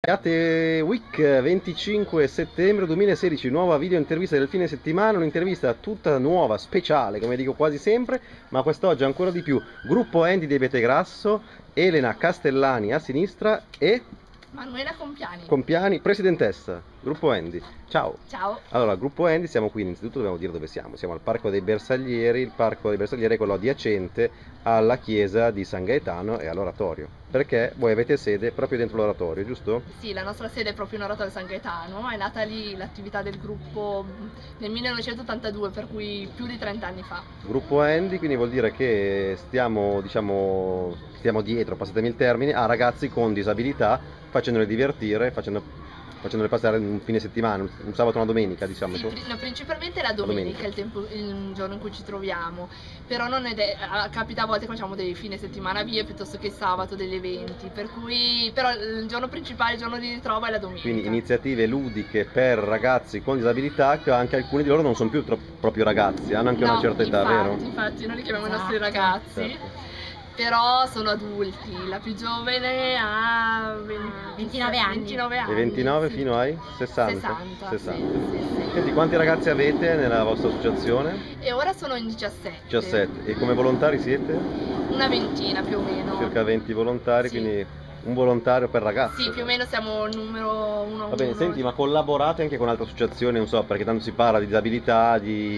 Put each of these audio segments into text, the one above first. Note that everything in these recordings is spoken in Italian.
Beate Week 25 settembre 2016, nuova video intervista del fine settimana, un'intervista tutta nuova, speciale, come dico quasi sempre, ma quest'oggi ancora di più. Gruppo Andy di Abietegrasso, Elena Castellani a sinistra e Manuela Compiani. Compiani, presidentessa, Gruppo Andy. Ciao. Ciao. Allora, Gruppo Andy, siamo qui, innanzitutto dobbiamo dire dove siamo. Siamo al Parco dei Bersaglieri, il Parco dei Bersaglieri è quello adiacente alla chiesa di San Gaetano e all'oratorio. Perché voi avete sede proprio dentro l'oratorio, giusto? Sì, la nostra sede è proprio in oratorio San Gaetano, è nata lì l'attività del gruppo nel 1982, per cui più di 30 anni fa. Gruppo Andy, quindi vuol dire che stiamo, diciamo, stiamo dietro, passatemi il termine, a ragazzi con disabilità, facendoli divertire, facendole passare un fine settimana, un sabato e una domenica, diciamo. Sì, no, principalmente la domenica è il giorno in cui ci troviamo, però non è capita a volte che facciamo dei fine settimana via piuttosto che il sabato, degli eventi, per cui però il giorno principale, il giorno di ritrovo è la domenica. Quindi iniziative ludiche per ragazzi con disabilità, che anche alcuni di loro non sono più proprio ragazzi, hanno anche una certa età, vero? Infatti noi li chiamiamo i nostri ragazzi. Certo. Però sono adulti, la più giovane ha 29 anni. 29 anni. E 29 sì. fino ai 60? 60. 60. Sì. Senti, quanti ragazzi avete nella vostra associazione? E ora sono in 17. 17. E come volontari siete? Una ventina più o meno. Circa 20 volontari, Sì. quindi un volontario per ragazzi. Sì, più o meno siamo il numero uno. Va bene, senti, ma collaborate anche con altre associazioni, non so, perché tanto si parla di disabilità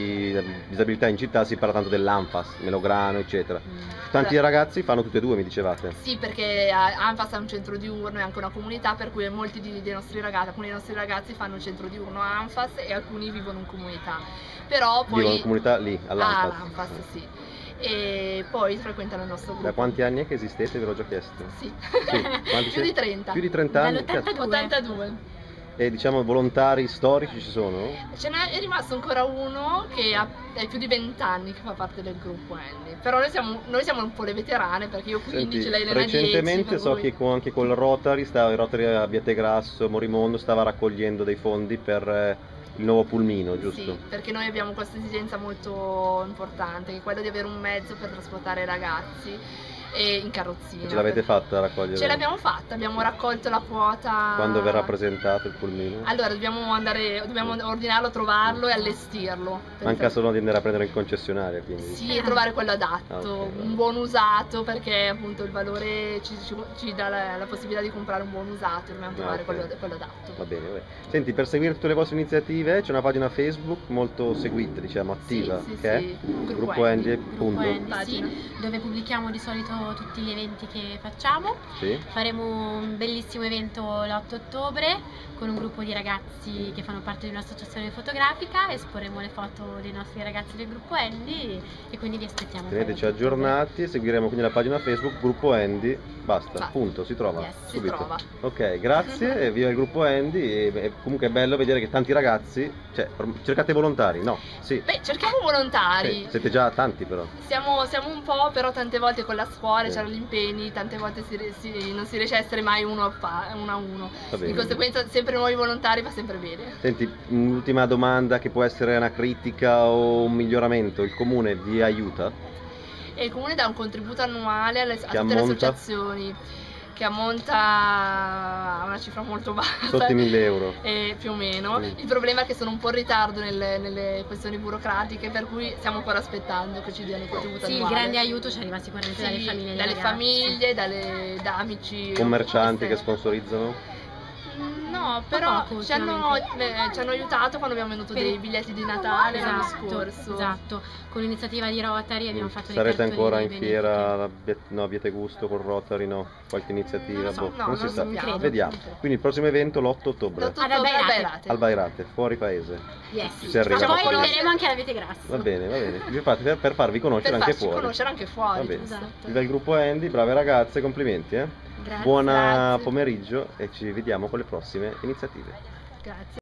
in città, si parla tanto dell'ANFAS, Melograno, eccetera. Tanti ragazzi fanno tutte e due, mi dicevate. Sì, perché ANFAS è un centro diurno e anche una comunità, per cui molti dei nostri ragazzi, alcuni dei nostri ragazzi fanno il centro diurno a ANFAS e alcuni vivono in comunità. Però poi Vivono in comunità lì, all'ANFAS. all'ANFAS, sì. E poi frequentano il nostro gruppo. Da quanti anni è che esistete? Ve l'ho già chiesto. Sì, Quanti più di siete? 30. Più di 30 anni? Dall'82. 82. E diciamo volontari storici ci sono? Ce n'è rimasto ancora uno che è più di 20 anni che fa parte del gruppo Andy. Però noi siamo un po' le veterane, perché io 15, Senti, lei ne ha 10. recentemente so cui... che anche col Rotary, il Rotary a Abietegrasso, Morimondo, stava raccogliendo dei fondi per il nuovo pulmino, giusto? Sì, perché noi abbiamo questa esigenza molto importante, che è quella di avere un mezzo per trasportare i ragazzi e in carrozzina. Ce l'avete fatta a raccogliere? Ce l'abbiamo fatta, abbiamo raccolto la quota. Quando verrà presentato il pulmino? Allora dobbiamo ordinarlo, trovarlo e allestirlo. Manca solo di andare a prendere in concessionaria, quindi. Sì, e trovare quello adatto, Okay, un buon usato, perché appunto il valore ci dà la possibilità di comprare un buon usato, dobbiamo trovare quello adatto. Va bene, va bene. Senti, per seguire tutte le vostre iniziative c'è una pagina Facebook molto seguita, diciamo, attiva, Sì, che sì. è Gruppo Andy, Gruppo punto. Andy, sì, dove pubblichiamo di solito tutti gli eventi che facciamo. Sì. Faremo un bellissimo evento l'8 ottobre con un gruppo di ragazzi che fanno parte di un'associazione fotografica, esporremo le foto dei nostri ragazzi del gruppo Andy e quindi vi aspettiamo. Teneteci aggiornati, seguiremo quindi la pagina Facebook Gruppo Andy, basta, punto, si trova subito. Si trova. Ok, grazie, e viva il Gruppo Andy, e comunque è bello vedere che tanti ragazzi, cioè, cercate volontari, no? Sì. Beh, cerchiamo volontari. Sì, siete già tanti però. Siamo un po', però tante volte con la scuola Sì. c'erano gli impegni, tante volte non si riesce a essere mai uno a uno. Va bene. Di conseguenza sempre nuovi volontari va sempre bene. Senti, un'ultima domanda che può essere una critica o un miglioramento, il comune vi aiuta? E il comune dà un contributo annuale a tutte le ammonta? associazioni, che ammonta a una cifra molto bassa. Sotto i 1.000 euro. Più o meno. Il problema è che sono un po' in ritardo nelle questioni burocratiche, per cui stiamo ancora aspettando che ci diano il contributo Sì, il annuale. grande aiuto ci arriva sicuramente dalle famiglie dei dalle ragazzi. famiglie, da amici. Commercianti che sponsorizzano? No, però poco, ci hanno aiutato quando abbiamo venuto dei biglietti di Natale l'anno scorso. Esatto, con l'iniziativa di Rotary abbiamo fatto dei Sarete cartoni ancora in dei fiera, no, Abietegusto col Rotary, no? Qualche iniziativa? Non lo so, boh, no, non si non sa. sappiamo. Vediamo. Quindi il prossimo evento l'8 ottobre. L'8 ottobre al Bairate. Al Bairate, fuori paese. Yes. Si arriva Poi proprio lì. arriveremo anche alla Abietegrasso. Va bene, va bene. Infatti, per farvi conoscere Per anche farci fuori. conoscere anche fuori. Va bene. Esatto. Viva il gruppo Andy, brave ragazze, complimenti. Grazie. Buon Grazie. pomeriggio e ci vediamo con le prossime iniziative. Grazie.